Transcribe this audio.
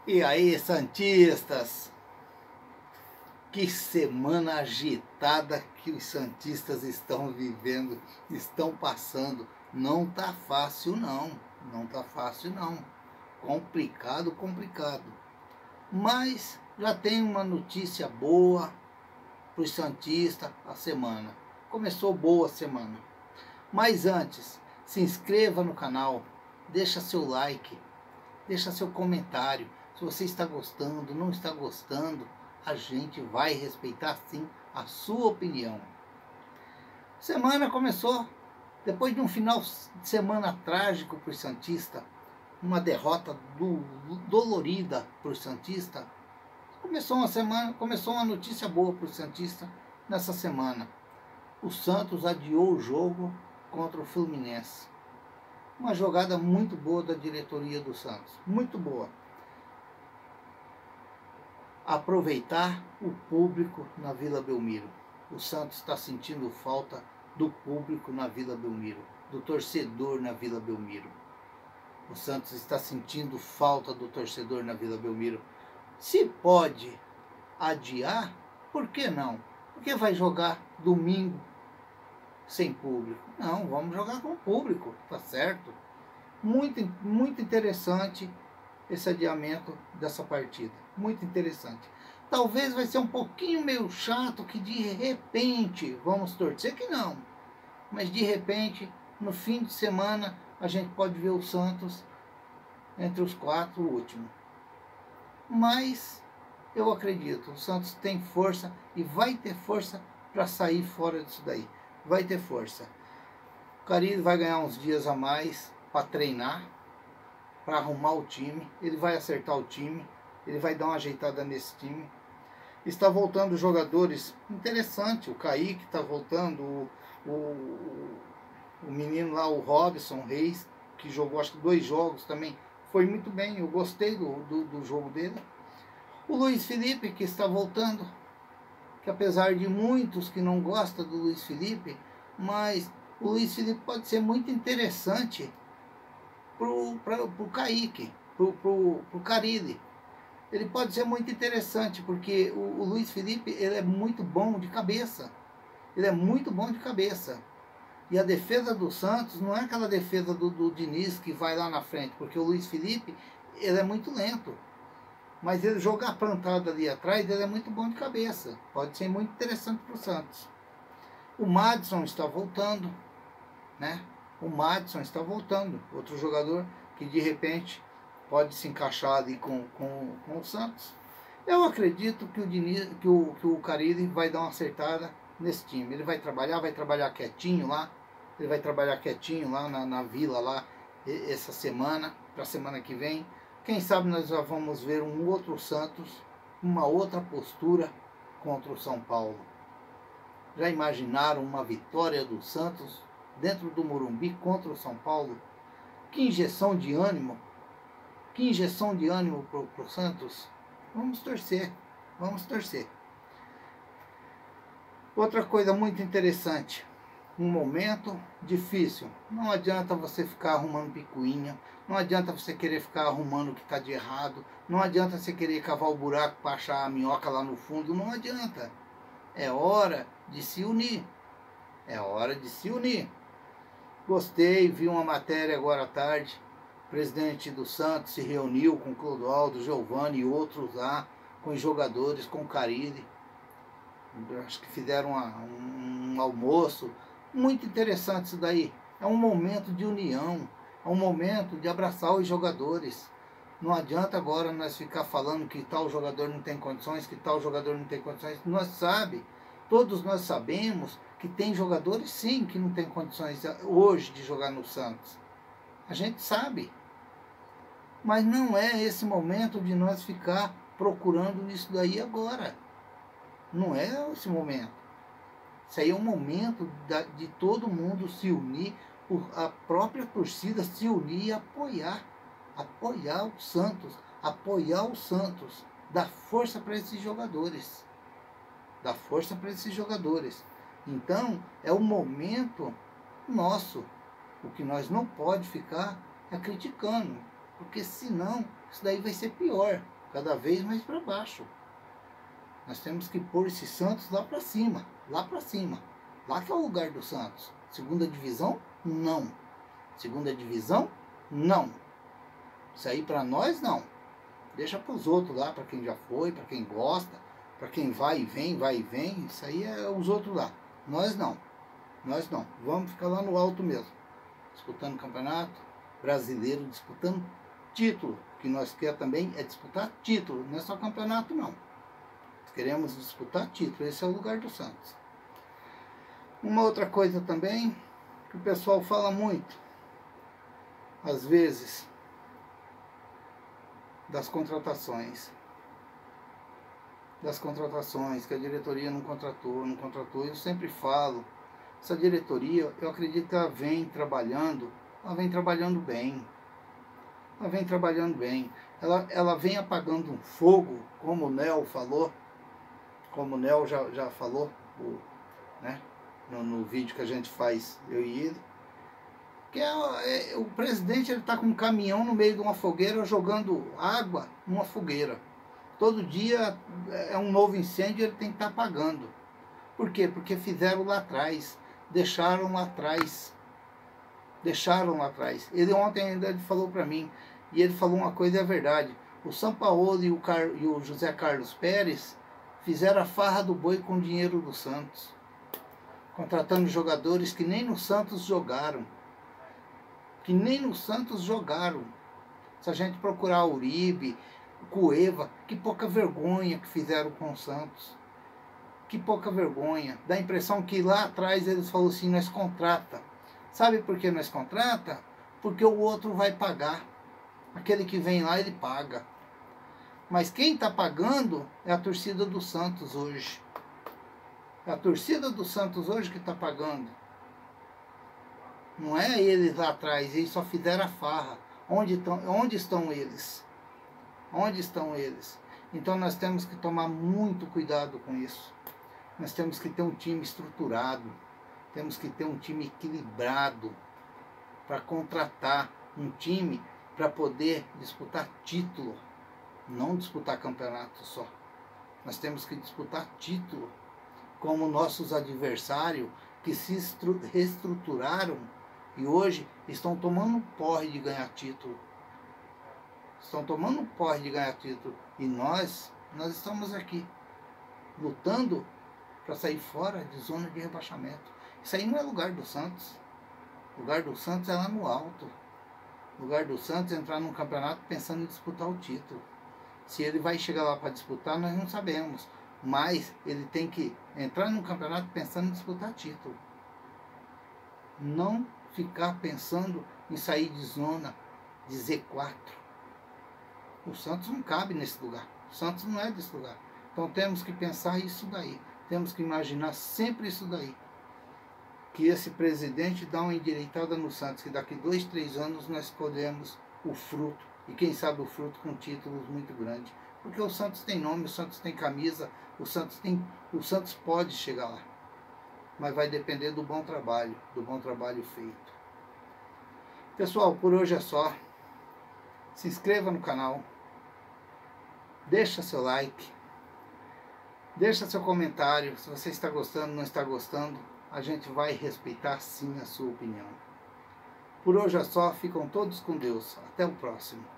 E aí, santistas? Que semana agitada que os santistas estão vivendo, estão passando. Não tá fácil não, não tá fácil não. Complicado, complicado. Mas já tem uma notícia boa para os santistas a semana. Começou boa a semana. Mas antes, se inscreva no canal, deixa seu like, deixa seu comentário. Se você está gostando, não está gostando, a gente vai respeitar sim a sua opinião. Semana começou depois de um final de semana trágico para o santista, uma derrota dolorida para o santista. Começou uma notícia boa para o santista nessa semana. O Santos adiou o jogo contra o Fluminense. Uma jogada muito boa da diretoria do Santos, muito boa. Aproveitar o público na Vila Belmiro. O Santos está sentindo falta do público na Vila Belmiro, do torcedor na Vila Belmiro. O Santos está sentindo falta do torcedor na Vila Belmiro. Se pode adiar, por que não? Porque vai jogar domingo sem público. Não, vamos jogar com público, tá certo? Muito interessante esse adiamento dessa partida. Muito interessante. Talvez vai ser um pouquinho meio chato que de repente, vamos torcer que não, mas de repente, no fim de semana, a gente pode ver o Santos entre os 4 últimos. Mas eu acredito, o Santos tem força e vai ter força para sair fora disso daí. Vai ter força. O Carille vai ganhar uns dias a mais para treinar, para arrumar o time. Ele vai acertar o time, ele vai dar uma ajeitada nesse time. Está voltando jogadores interessantes. O Kaique está voltando, o menino lá, o Robson Reis, que jogou acho que 2 jogos também, foi muito bem. Eu gostei do jogo dele. O Luiz Felipe, que está voltando, que apesar de muitos que não gostam do Luiz Felipe, mas o Luiz Felipe pode ser muito interessante pro Kaique, pro Carille. Ele pode ser muito interessante, porque o Luiz Felipe, ele é muito bom de cabeça. Ele é muito bom de cabeça. E a defesa do Santos não é aquela defesa do Diniz que vai lá na frente, porque o Luiz Felipe, ele é muito lento. Mas ele jogar plantado ali atrás, ele é muito bom de cabeça. Pode ser muito interessante para o Santos. O Madison está voltando, né? O Madison está voltando. Outro jogador que de repente pode se encaixar ali com o Santos. Eu acredito que o Diniz, que o Carille vai dar uma acertada nesse time. Ele vai trabalhar quietinho lá. Ele vai trabalhar quietinho lá na vila lá essa semana, para a semana que vem. Quem sabe nós já vamos ver um outro Santos, uma outra postura contra o São Paulo. Já imaginaram uma vitória do Santos dentro do Morumbi contra o São Paulo? Que injeção de ânimo! Que injeção de ânimo para o Santos. Vamos torcer, vamos torcer. Outra coisa muito interessante, um momento difícil. Não adianta você ficar arrumando picuinha, não adianta você querer ficar arrumando o que está de errado, não adianta você querer cavar o buraco para achar a minhoca lá no fundo, não adianta. É hora de se unir, é hora de se unir. Gostei, vi uma matéria agora à tarde. O presidente do Santos se reuniu com o Clodoaldo, Giovani e outros lá, com os jogadores, com o Carille. Acho que fizeram um almoço. Muito interessante isso daí. É um momento de união, é um momento de abraçar os jogadores. Não adianta agora nós ficar falando que tal jogador não tem condições, que tal jogador não tem condições. Todos nós sabemos que tem jogadores sim que não tem condições hoje de jogar no Santos. A gente sabe. Mas não é esse momento de nós ficar procurando isso daí agora. Não é esse momento. Isso aí é um momento de todo mundo se unir, a própria torcida se unir e apoiar o Santos, dar força para esses jogadores. Dar força para esses jogadores. Então, é o momento nosso. O que nós não pode ficar é criticando, porque senão isso daí vai ser pior. cada vez mais para baixo. Nós temos que pôr esse Santos lá para cima, lá para cima. Lá que é o lugar do Santos. Segunda divisão, não. Segunda divisão, não. Isso aí para nós, não. Deixa para os outros lá, para quem já foi, para quem gosta, para quem vai e vem. Isso aí é os outros lá. Nós não. Nós não. Vamos ficar lá no alto mesmo. Disputando campeonato brasileiro, disputando título. O que nós queremos também é disputar título. Não é só campeonato, não. Queremos disputar título. Esse é o lugar do Santos. Uma outra coisa também, que o pessoal fala muito, às vezes, das contratações. Das contratações, que a diretoria não contratou. Eu sempre falo, essa diretoria, eu acredito que ela vem trabalhando bem. Ela vem trabalhando bem. Ela vem apagando um fogo, como o Nel falou, como o Nel já falou, né, no vídeo que a gente faz, eu e ele, que o presidente está com um caminhão no meio de uma fogueira jogando água numa fogueira. Todo dia é um novo incêndio e ele tem que estar apagando. Por quê? Porque fizeram lá atrás, deixaram lá atrás. Ele ontem ainda falou para mim, e ele falou uma coisa, é verdade. O Sampaoli e o José Carlos Pérez fizeram a farra do boi com o dinheiro do Santos, contratando jogadores que nem no Santos jogaram. Se a gente procurar Uribe, Cueva, que pouca vergonha que fizeram com o Santos. Que pouca vergonha. Dá a impressão que lá atrás eles falaram assim, nós contrata. Sabe por que nós contrata? Porque o outro vai pagar. Aquele que vem lá, ele paga. Mas quem está pagando é a torcida do Santos hoje. É a torcida do Santos hoje que está pagando. Não é eles lá atrás, eles só fizeram a farra. Onde estão eles? Onde estão eles? Então nós temos que tomar muito cuidado com isso. Nós temos que ter um time estruturado. Temos que ter um time equilibrado para contratar um time para poder disputar título. Não disputar campeonato só. Nós temos que disputar título. Como nossos adversários que se reestruturaram e hoje estão tomando um porre de ganhar título. E nós estamos aqui lutando para sair fora de zona de rebaixamento. Isso aí não é lugar do Santos. O lugar do Santos é lá no alto. O lugar do Santos é entrar num campeonato pensando em disputar o título. Se ele vai chegar lá para disputar, nós não sabemos. Mas ele tem que entrar num campeonato pensando em disputar título. Não ficar pensando em sair de zona de Z4. O Santos não cabe nesse lugar. O Santos não é desse lugar. Então temos que pensar isso daí. Temos que imaginar sempre isso daí. Que esse presidente dá uma endireitada no Santos, que daqui 2, 3 anos nós colhemos o fruto. E quem sabe o fruto com títulos muito grandes. Porque o Santos tem nome, o Santos tem camisa, o Santos pode chegar lá. Mas vai depender do bom trabalho feito. Pessoal, por hoje é só. Se inscreva no canal. Deixa seu like. Deixa seu comentário. Se você está gostando ou não está gostando, a gente vai respeitar sim a sua opinião. Por hoje é só. Ficam todos com Deus. Até o próximo.